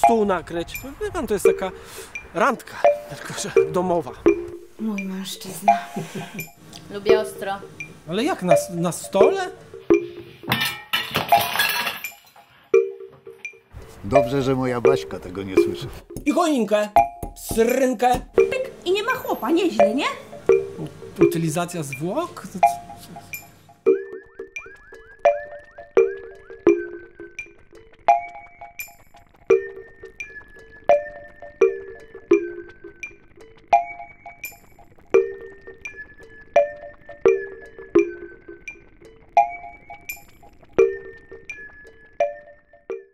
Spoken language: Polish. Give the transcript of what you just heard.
stół nakryć. No, wie pan, to jest taka randka, tylko że domowa. Mój mężczyzna. Lubię ostro. Ale jak, na stole? Dobrze, że moja Baśka tego nie słyszy. I choinkę, srynkę. I nie ma chłopa, nieźle, nie? Utylizacja zwłok?